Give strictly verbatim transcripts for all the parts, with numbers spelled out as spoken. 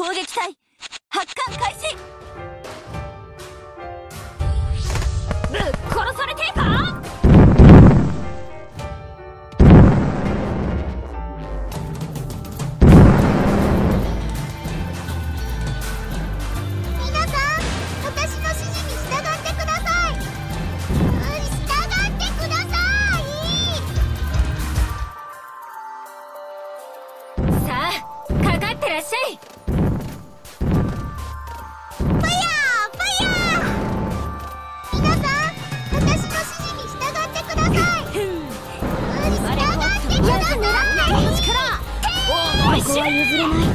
攻撃隊発艦開始。ぶっ殺されてえか。 皆さん、私の指示に従ってください。うん、従ってください。 さあ、かかってらっしゃい。ここは譲れない。皆さん、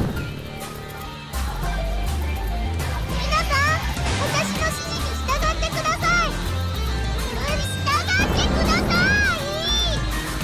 私の指示に従ってください。うん、従ってください。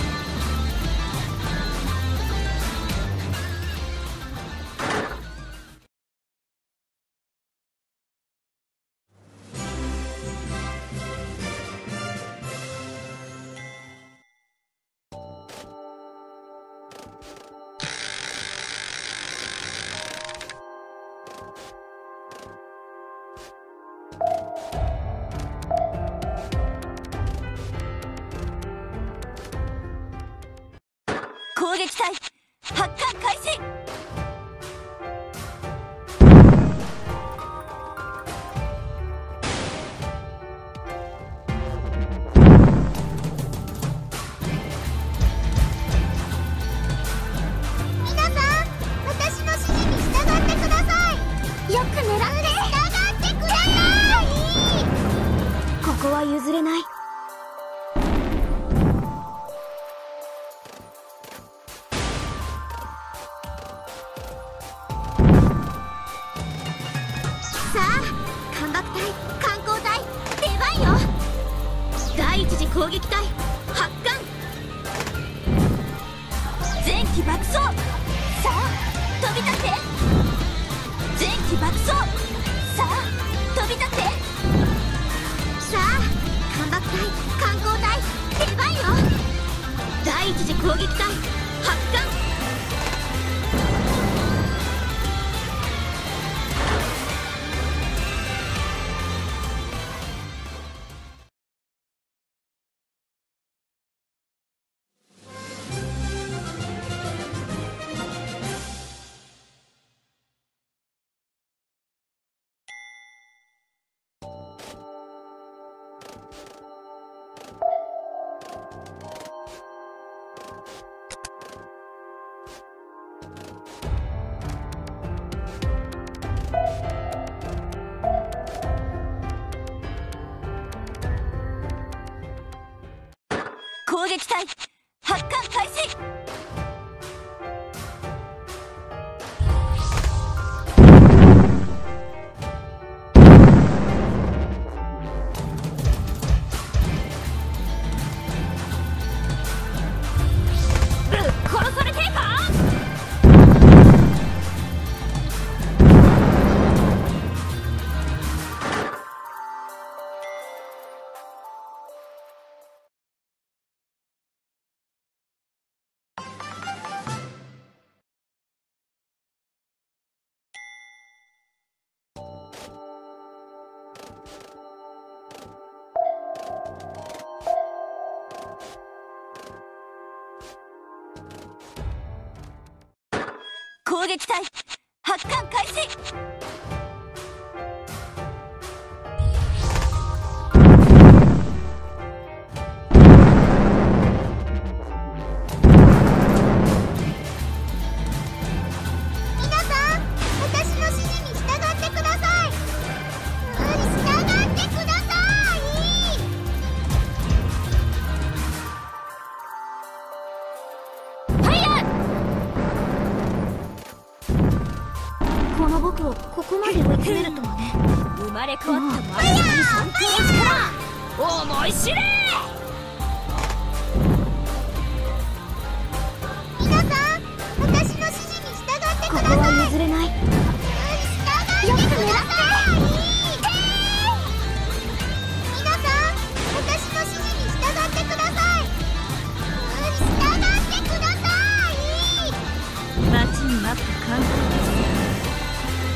攻撃隊発艦開始。 皆さん、私の指示に従ってください。よく狙って従ってください。 ここは譲れない。 さあ、艦爆隊、艦光隊、出番よ。 第一次攻撃隊発艦。前期爆走。さあ飛び立って。前期爆走。さあ飛び立って。 さあ、艦爆隊、艦光隊、出番よ。 第一次攻撃隊発艦。攻撃隊発艦開始。ぶっ殺されてえか。攻撃隊発艦開始。 皆さん、私の指示に従ってください。うん、従ってください。 ファイヤー。この僕をここまで追い詰めるとはね。生まれ変わったマイナスに尊敬の力、思い知れ。 皆さん、私の指示に従ってください。 ここは譲れない。 うん、従ってください。皆さん、私の指示に従ってください。うん、従ってください。 待ちに待った観光です。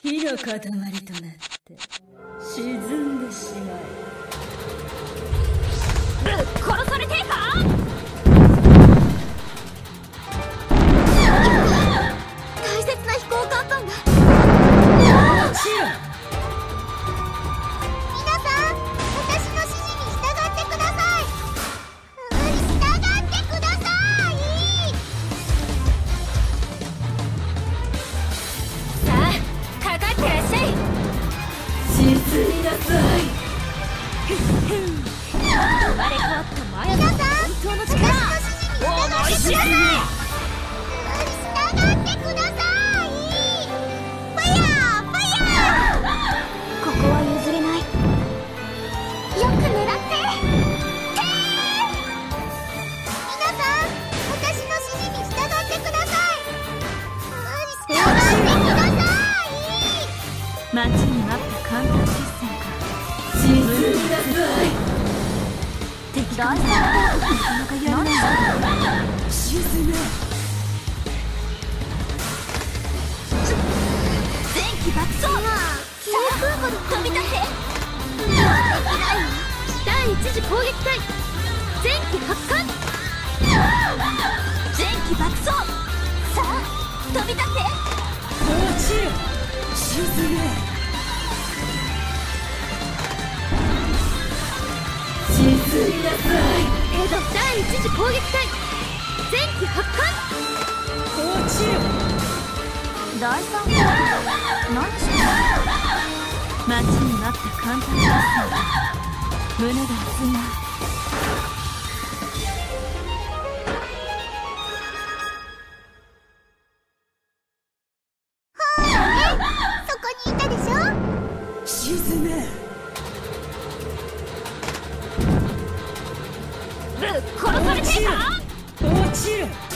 火の塊となって沈んでしまえ。ぶっ殺されてえか。大切な飛行甲板が。 皆さん、私の指示に従ってください。従ってください。 さあ、かかってらっしゃい。沈みなさい。生まれ変わったマヤの本当の力。思い知らない。 従ってください。ファイヤーファイヤー。ここは譲れない。よく狙っててー。皆さん、私の指示に従ってください。従ってください。 待ちに待った簡単実戦か。沈みなさい。敵大戦闘なかなかやらない。沈め。前期爆走。 航空母で飛び立て。第一次攻撃隊前期発艦。前期爆走。さあ飛び立て。落ちる。沈め。沈みなさい。江戸第一次攻撃隊前期発艦。落ちる。第三攻撃何してる。待ちに待った簡単ですが胸が熱いな。 そこにいたでしょ。 沈め。ぶっ殺されてえか。落ちる。